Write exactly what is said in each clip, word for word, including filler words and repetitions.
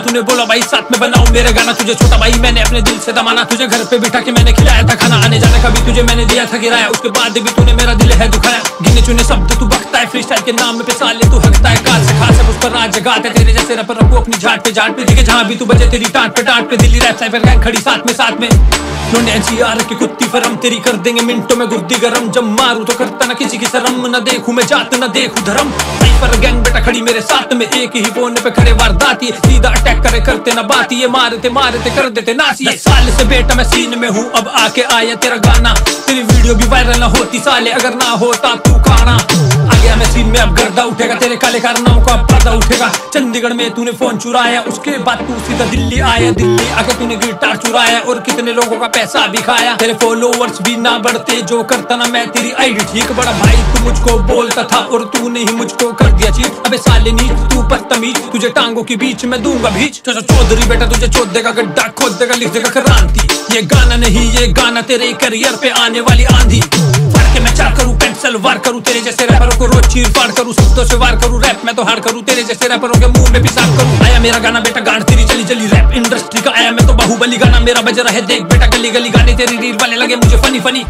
तूने बोला भाई साथ में बनाऊं मेरे गाना। तुझे छोटा भाई मैंने अपने दिल से दमाना, तुझे घर पे बिठा के मैंने खिलाया था खाना। आने जाने का भी तुझे मैंने दिया था किराया, उसके बाद भी तूने मेरा दिल है दुखाया। गिने चुने शब्द तू बकता है, फ्री स्टाइल के नाम पे साले तू हकता है। काल से खास है उस पर राज जगाते तेरे जैसे रैपर रखो अपनी झाट पे झाट पे। दिखे जहाँ भी तू बजे तेरी टाट पे टाट पे। दिल्ली रैप साइफर गैंग खड़ी साथ में साथ में। लोने एनसीआर की कुत्ती फरम तेरी कर देंगे मिनटों में गुद्दी गरम। जब मारू तो करता ना किसी की शर्म, न देखूं मैं जात न देखूं धर्म। साइफर गैंग बेटा खड़ी मेरे साथ में, एक ही फोन पे खड़े वारदात। ये सीधा अटैक करे करते ना बात, ये मारते मारते कर देते नासी। दस साल से बेटा मैं सीन में हूँ, अब आके आया तेरा गाना। तेरी वीडियो भी वायरल ना होती साले अगर ना होता तू खाना। आ गया मैं सीन में अब गर्दा उठेगा, तेरे काले कारनामों का पर्दा उठेगा। चंडीगढ़ में तूने फोन चुराया, उसके बाद तू सीधा दिल्ली आया। दिल्ली आके तूने गिटार चुराया और कितने लोगों का पैसा भी खाया। तेरे फॉलोवर्स भी ना बढ़ते, जो करता ना मैं तेरी आईडी ठीक। बड़ा भाई तू मुझको बोलता था और तूने ही मुझको कर दिया चीट। अबे साले नीच तू बदतमीज, तुझे टांगों के बीच में दूंगा भीच। तो चौधरी बेटा तुझे चोद देगा, गड्ढा खोद देगा, लिख देगा क्रांति। ये गाना नहीं ये गाना तेरे करियर पे आने वाली आंधी। फड़ के मैं चार करूं पेंट सलवार करूं, तेरे जैसे रैपरों को रोज चीर फाड़ करूं। शब्दों से वार करूं रैप मैं तो हार्ड करूं, तेरे जैसे रैपरों के मुंह में पिसाब करूं। आया मेरा गाना बेटा गांड तेरी चली चली, रैप इंडस्ट्री का आया मैं तो बाहुबली। गाना मेरा बज रहा है देख बेटा गली गली, गाने तेरी रील वाले लगे मुझे फनी फनी।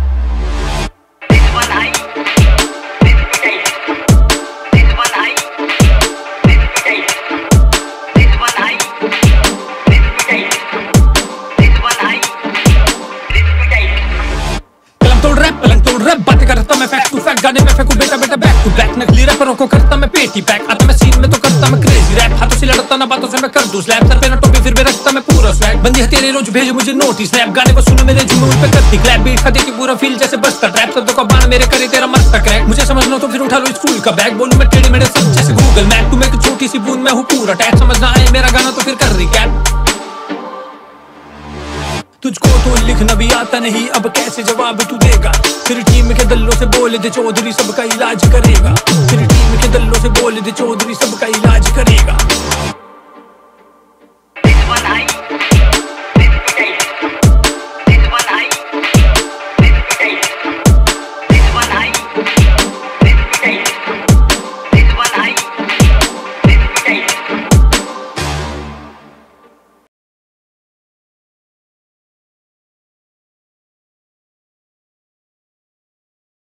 बातें करता मैं फैक्ट टू फैक्ट, गाने में फेंकू बेटा बेटा बैक टू बैक। नकली रैपरों को करता मैं पेटी पैक, आता मैं सीन में तो करता मैं क्रेजी रैप। हाथों से लड़ता ना बातों से मैं कर दूं स्लैप, सर पे ना टोपी फिर भी रखता मैं पूरा स्वैग। बंदी है तेरे रोज भेज मुझे नोटिस स्नैप, गाने को सुनो मेरे झूम पे करती क्लैप। बीट खा देती पूरा फील जैसे बस्ता ट्रैप, शब्दों का बाण मेरे करे तेरा मस्त क्रैक। मुझे समझ लो तो फिर उठा लो स्कूल का बैग, बोलूं मैं टेढ़े मेढ़े सब जैसे गूगल मैप। तू मैं एक छोटी सी बूंद मैं हूँ पूरा टैग, समझना आए मेरा गाना तो फिर कर रिकैप। तुझको तो लिखना भी आता नहीं, अब कैसे जवाब तू देगा। तेरी टीम के दल्लों से बोल दे चौधरी सबका इलाज करेगा। तेरी टीम के दल्लों से बोल दे चौधरी सबका इलाज करेगा।